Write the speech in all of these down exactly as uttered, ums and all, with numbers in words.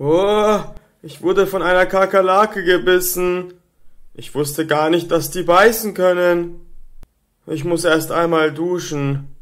Oh, ich wurde von einer Kakerlake gebissen. Ich wusste gar nicht, dass die beißen können. Ich muss erst einmal duschen.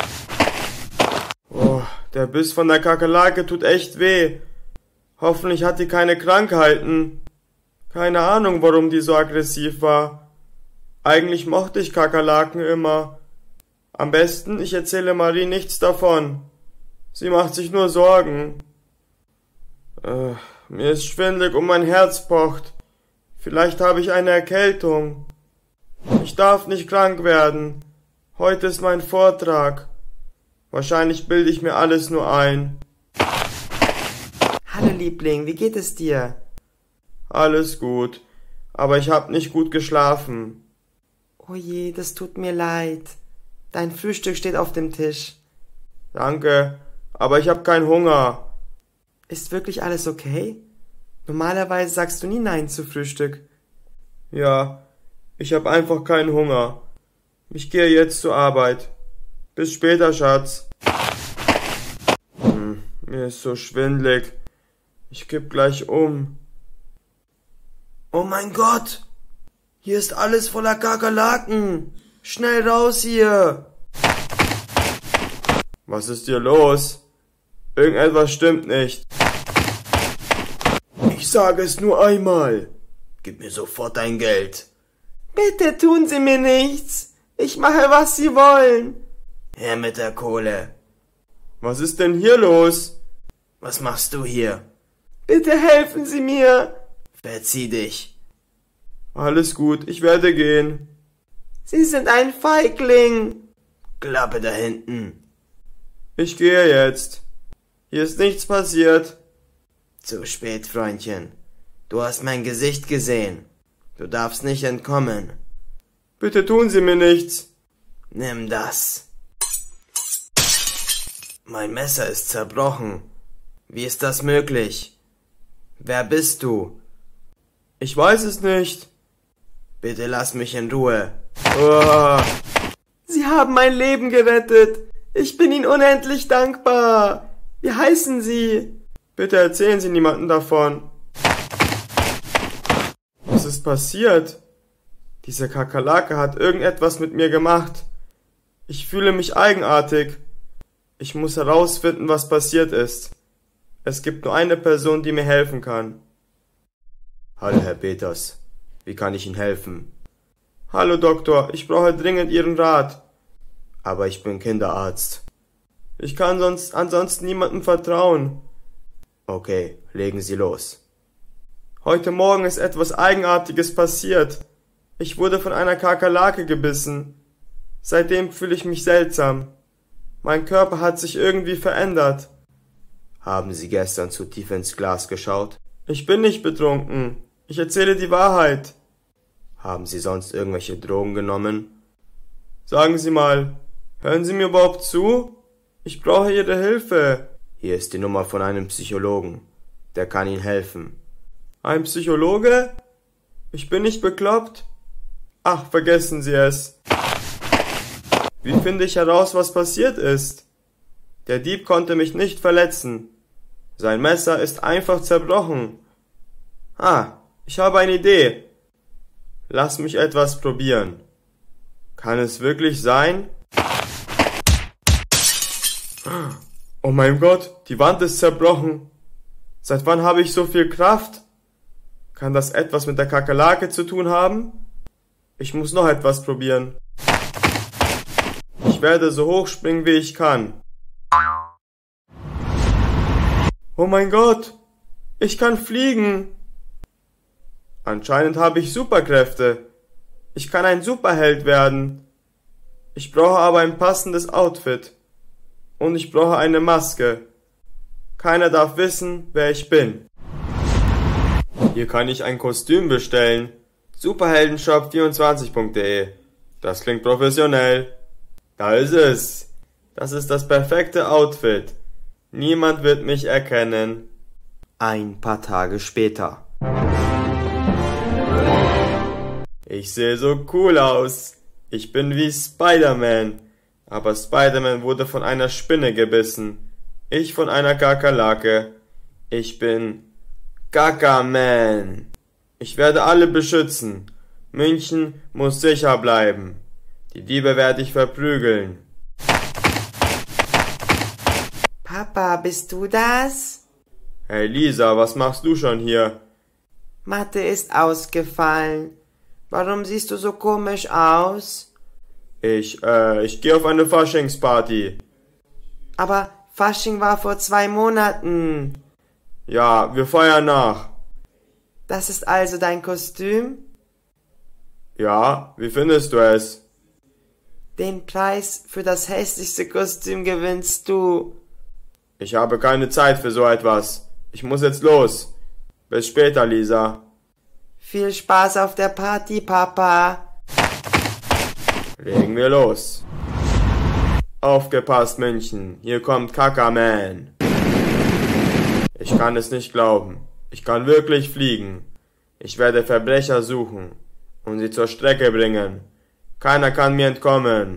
Oh, der Biss von der Kakerlake tut echt weh. Hoffentlich hat die keine Krankheiten. Keine Ahnung, warum die so aggressiv war. Eigentlich mochte ich Kakerlaken immer. Am besten, ich erzähle Marie nichts davon. Sie macht sich nur Sorgen. Äh, mir ist schwindelig und mein Herz pocht. Vielleicht habe ich eine Erkältung. Ich darf nicht krank werden. Heute ist mein Vortrag. Wahrscheinlich bilde ich mir alles nur ein. Hallo Liebling, wie geht es dir? Alles gut, aber ich habe nicht gut geschlafen. Oh je, das tut mir leid. Dein Frühstück steht auf dem Tisch. Danke, aber ich habe keinen Hunger. Ist wirklich alles okay? Normalerweise sagst du nie Nein zu Frühstück. Ja, ich habe einfach keinen Hunger. Ich gehe jetzt zur Arbeit. Bis später, Schatz. Hm, mir ist so schwindelig. Ich kipp gleich um. Oh mein Gott! Hier ist alles voller Kakerlaken! Schnell raus hier! Was ist hier los? Irgendetwas stimmt nicht. Ich sage es nur einmal. Gib mir sofort dein Geld. Bitte tun Sie mir nichts. Ich mache, was Sie wollen. Her mit der Kohle. Was ist denn hier los? Was machst du hier? Bitte helfen Sie mir. Verzieh dich. Alles gut, ich werde gehen. Sie sind ein Feigling. Klappe da hinten. Ich gehe jetzt. Hier ist nichts passiert. Zu spät, Freundchen. Du hast mein Gesicht gesehen. Du darfst nicht entkommen. Bitte tun Sie mir nichts. Nimm das. Mein Messer ist zerbrochen. Wie ist das möglich? Wer bist du? Ich weiß es nicht. Bitte lass mich in Ruhe. Oh. Sie haben mein Leben gerettet. Ich bin Ihnen unendlich dankbar. Wie heißen Sie? Bitte erzählen Sie niemandem davon. Was ist passiert? Diese Kakerlake hat irgendetwas mit mir gemacht. Ich fühle mich eigenartig. Ich muss herausfinden, was passiert ist. Es gibt nur eine Person, die mir helfen kann. Hallo, Herr Peters. Wie kann ich Ihnen helfen? Hallo, Doktor. Ich brauche dringend Ihren Rat. Aber ich bin Kinderarzt. Ich kann sonst ansonsten niemandem vertrauen. Okay, legen Sie los. Heute Morgen ist etwas Eigenartiges passiert. Ich wurde von einer Kakerlake gebissen. Seitdem fühle ich mich seltsam. Mein Körper hat sich irgendwie verändert. Haben Sie gestern zu tief ins Glas geschaut? Ich bin nicht betrunken. Ich erzähle die Wahrheit. Haben Sie sonst irgendwelche Drogen genommen? Sagen Sie mal, hören Sie mir überhaupt zu? Ich brauche Ihre Hilfe. Hier ist die Nummer von einem Psychologen. Der kann Ihnen helfen. Ein Psychologe? Ich bin nicht bekloppt. Ach, vergessen Sie es. Wie finde ich heraus, was passiert ist? Der Dieb konnte mich nicht verletzen. Sein Messer ist einfach zerbrochen. Ah, ich habe eine Idee. Lass mich etwas probieren. Kann es wirklich sein? Oh mein Gott, die Wand ist zerbrochen. Seit wann habe ich so viel Kraft? Kann das etwas mit der Kakerlake zu tun haben? Ich muss noch etwas probieren. Ich werde so hoch springen, wie ich kann. Oh mein Gott, ich kann fliegen. Anscheinend habe ich Superkräfte. Ich kann ein Superheld werden. Ich brauche aber ein passendes Outfit. Und ich brauche eine Maske. Keiner darf wissen, wer ich bin. Hier kann ich ein Kostüm bestellen. Superheldenshop vierundzwanzig punkt de. Das klingt professionell. Da ist es. Das ist das perfekte Outfit. Niemand wird mich erkennen. Ein paar Tage später. Ich sehe so cool aus. Ich bin wie Spider-Man. Aber Spider-Man wurde von einer Spinne gebissen. Ich von einer Kakerlake. Ich bin Kakaman. Ich werde alle beschützen. München muss sicher bleiben. Die Diebe werde ich verprügeln. Papa, bist du das? Hey Lisa, was machst du schon hier? Mathe ist ausgefallen. Warum siehst du so komisch aus? Ich, äh, ich gehe auf eine Faschingsparty. Aber Fasching war vor zwei Monaten. Ja, wir feiern nach. Das ist also dein Kostüm? Ja, wie findest du es? Den Preis für das hässlichste Kostüm gewinnst du. Ich habe keine Zeit für so etwas. Ich muss jetzt los. Bis später, Lisa. Viel Spaß auf der Party, Papa. Legen wir los. Aufgepasst, München. Hier kommt Kakaman. Ich kann es nicht glauben. Ich kann wirklich fliegen. Ich werde Verbrecher suchen und sie zur Strecke bringen. Keiner kann mir entkommen.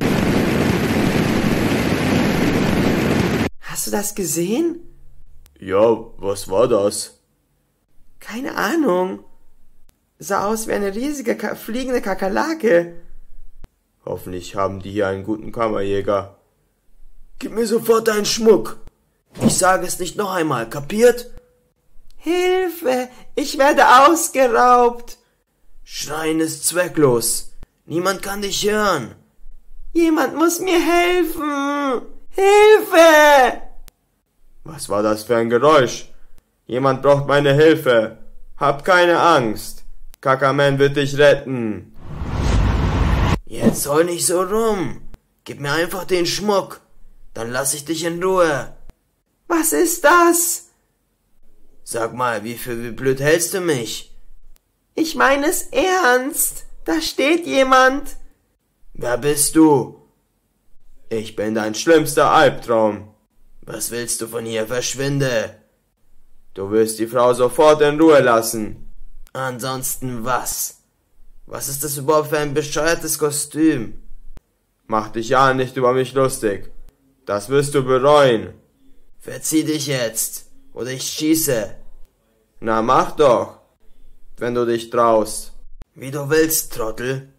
Hast du das gesehen? Ja, was war das? Keine Ahnung. Sah aus wie eine riesige Ka- fliegende Kakerlake. Hoffentlich haben die hier einen guten Kammerjäger. Gib mir sofort deinen Schmuck. Ich sage es nicht noch einmal, kapiert? Hilfe! Ich werde ausgeraubt! Schreien ist zwecklos. Niemand kann dich hören. Jemand muss mir helfen! Hilfe! Was war das für ein Geräusch? Jemand braucht meine Hilfe. Hab keine Angst. Kakaman wird dich retten. Jetzt heul nicht so rum. Gib mir einfach den Schmuck. Dann lass ich dich in Ruhe. Was ist das? Sag mal, wie für wie blöd hältst du mich? Ich meine es ernst. Da steht jemand. Wer bist du? Ich bin dein schlimmster Albtraum. Was willst du von hier? Verschwinde. Du wirst die Frau sofort in Ruhe lassen. Ansonsten was? Was ist das überhaupt für ein bescheuertes Kostüm? Mach dich ja nicht über mich lustig. Das wirst du bereuen. Verzieh dich jetzt, oder ich schieße. Na mach doch, wenn du dich traust. Wie du willst, Trottel.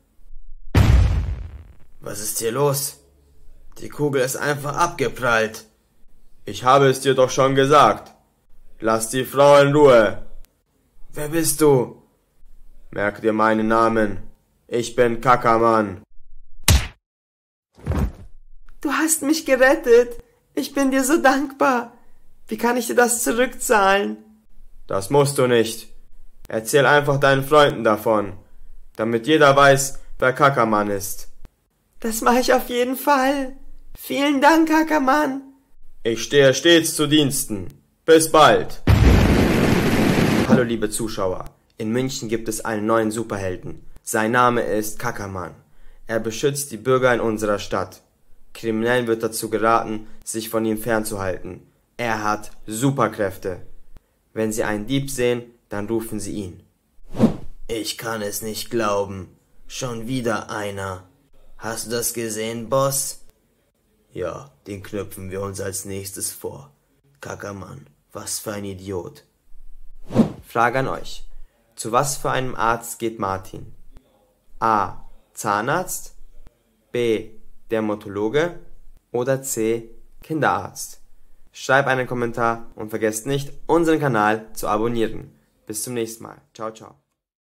Was ist hier los? Die Kugel ist einfach abgeprallt. Ich habe es dir doch schon gesagt. Lass die Frau in Ruhe. Wer bist du? Merk dir meinen Namen. Ich bin Kakaman. Du hast mich gerettet. Ich bin dir so dankbar. Wie kann ich dir das zurückzahlen? Das musst du nicht. Erzähl einfach deinen Freunden davon, damit jeder weiß, wer Kakaman ist. Das mache ich auf jeden Fall. Vielen Dank, Kakaman. Ich stehe stets zu Diensten. Bis bald. Hallo liebe Zuschauer. In München gibt es einen neuen Superhelden. Sein Name ist Kakaman. Er beschützt die Bürger in unserer Stadt. Kriminellen wird dazu geraten, sich von ihm fernzuhalten. Er hat Superkräfte. Wenn Sie einen Dieb sehen, dann rufen Sie ihn. Ich kann es nicht glauben. Schon wieder einer. Hast du das gesehen, Boss? Ja, den knüpfen wir uns als nächstes vor. Kakaman, was für ein Idiot. Frage an euch. Zu was für einem Arzt geht Martin? A. Zahnarzt, B. Dermatologe oder C. Kinderarzt? Schreib einen Kommentar und vergesst nicht, unseren Kanal zu abonnieren. Bis zum nächsten Mal. Ciao, ciao.